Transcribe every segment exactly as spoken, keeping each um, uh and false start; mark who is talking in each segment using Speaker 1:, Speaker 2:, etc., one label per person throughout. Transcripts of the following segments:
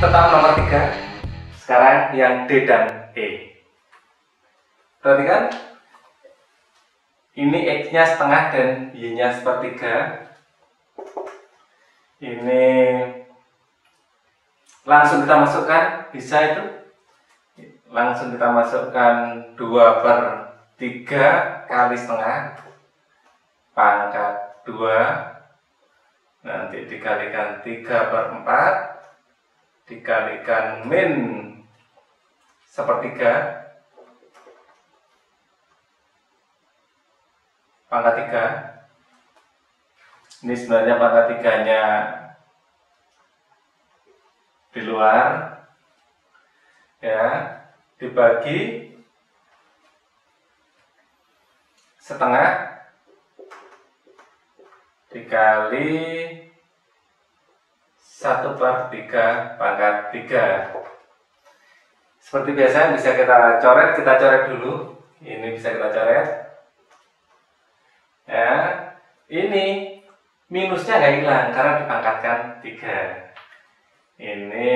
Speaker 1: tetap nomor tiga. Sekarang yang D dan E. Perhatikan, ini X-nya setengah dan Y-nya sepertiga. Ini langsung kita masukkan, bisa itu. Langsung kita masukkan dua per tiga kali setengah pangkat dua, nanti dikalikan tiga per empat dikalikan min sepertiga pangkat tiga. Ini sebenarnya pangkat tiganya di luar, ya, dibagi setengah dikali satu per tiga pangkat tiga. Seperti biasa bisa kita coret, kita coret dulu. Ini bisa kita coret. Ya, ini minusnya nggak hilang karena dipangkatkan tiga. Ini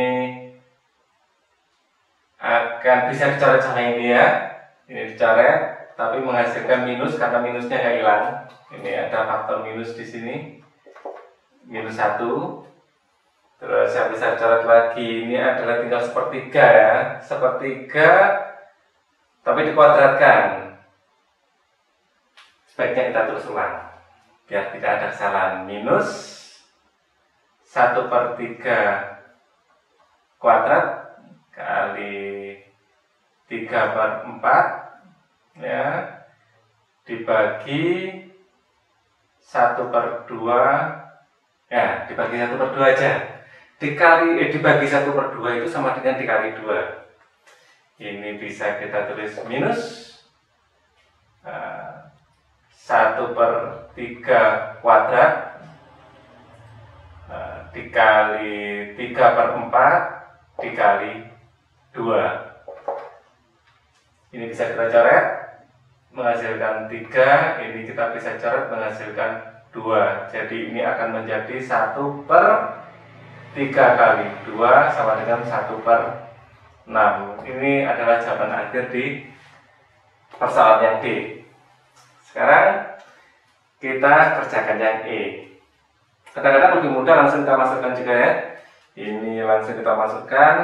Speaker 1: akan bisa dicoret sama ini ya. Ini dicoret, tapi menghasilkan minus karena minusnya nggak hilang. Ini ada faktor minus di sini, minus satu. Terus saya bisa coret lagi. Ini adalah tinggal sepertiga ya, sepertiga, tapi dikuadratkan. Sebaiknya kita terus ulang biar tidak ada kesalahan. Minus satu per tiga kuadrat kali tiga per empat, ya, dibagi satu per dua, ya, dibagi satu per dua aja, dikali eh, dibagi satu per dua itu sama dengan dikali dua. Ini bisa kita tulis minus uh, satu per tiga kuadrat uh, dikali tiga per empat dikali dua. Ini bisa kita coret menghasilkan tiga, ini kita bisa coret menghasilkan dua. Jadi ini akan menjadi satu per tiga kali dua sama dengan satu per enam. Ini adalah jawaban akhir di persoalan yang D. Sekarang kita kerjakan yang E. Kadang-kadang lebih mudah langsung kita masukkan juga ya. Ini langsung kita masukkan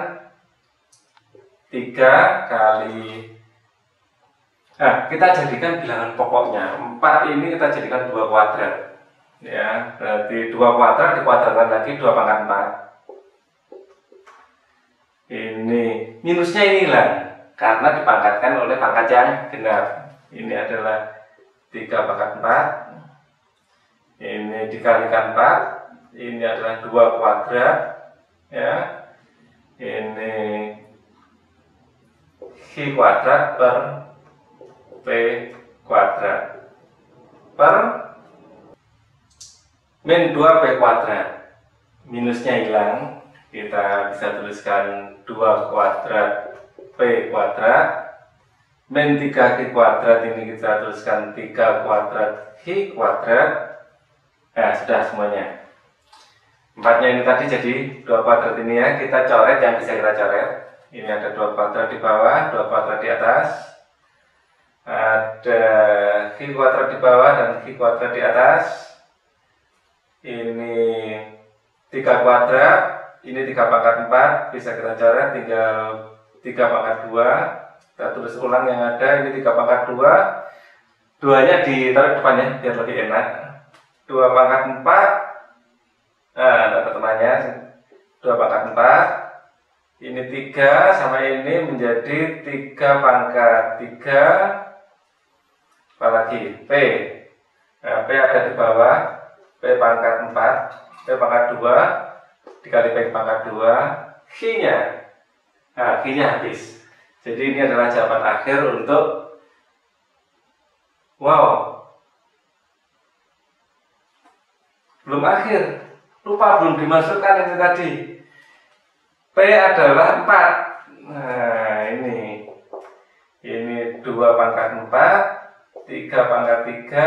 Speaker 1: tiga kali, nah kita jadikan bilangan pokoknya. Empat ini kita jadikan dua kuadrat, ya, berarti dua kuadrat dikuadratkan lagi dua pangkat empat. Ini minusnya ini hilang karena dipangkatkan oleh pangkat yang genap. Ini adalah tiga pangkat empat, ini dikalikan empat, ini adalah dua kuadrat, ya, ini Q kuadrat per P kuadrat per min dua P kuadrat. Minusnya hilang, kita bisa tuliskan dua kuadrat P kuadrat min tiga Q kuadrat, ini kita tuliskan tiga kuadrat Q kuadrat. Nah, sudah semuanya. Empatnya ini tadi jadi dua kuadrat ini ya, kita coret yang bisa kita coret. Ini ada dua kuadrat di bawah, dua kuadrat di atas. Ada Q kuadrat di bawah dan Q kuadrat di atas. Ini tiga kuadrat, ini tiga pangkat empat, bisa kita coret, tinggal tiga pangkat dua. Kita tulis ulang yang ada, ini tiga pangkat dua. Duanya ditaruh depannya biar lebih enak. dua pangkat empat, nah, ada temannya, dua pangkat empat, ini tiga sama ini menjadi tiga pangkat tiga, apalagi P, nah, P ada di bawah, P pangkat empat, P pangkat dua, dikali P pangkat dua, Q-nya, nah, Q-nya habis. Jadi ini adalah jawaban akhir untuk, wow, belum akhir, lupa belum dimasukkan ini tadi. P adalah empat. Nah, ini ini dua pangkat empat, tiga pangkat tiga,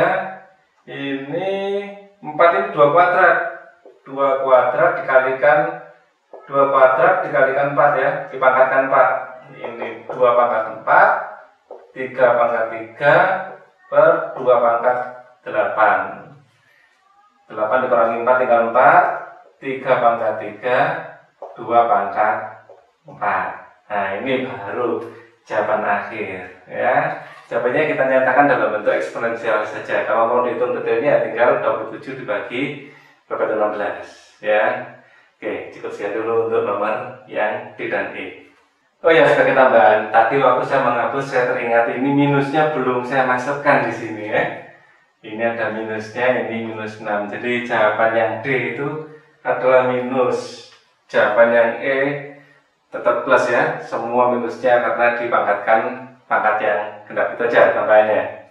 Speaker 1: ini empat ini dua kuadrat. dua kuadrat dikalikan dua kuadrat dikalikan empat ya, dipangkatkan empat. Ini dua pangkat empat, tiga pangkat tiga per dua pangkat delapan. delapan dikurangi empat tinggal empat, tiga pangkat tiga, dua pangkat empat. Nah, ini baru jawaban akhir ya. Jawabannya kita nyatakan dalam bentuk eksponensial saja. Kalau mau dihitung detailnya tinggal dua puluh tujuh dibagi dua puluh enam belas ya. Oke, cukup sekian dulu untuk nomor yang D dan E. Oh ya, sebagai tambahan, tadi waktu saya menghapus saya teringat ini minusnya belum saya masukkan di sini ya. Ini ada minusnya, ini minus enam. Jadi jawaban yang D itu adalah minus. Jawaban yang E tetap plus ya. Semua minusnya karena dipangkatkan pangkat yang genap itu aja tambahannya.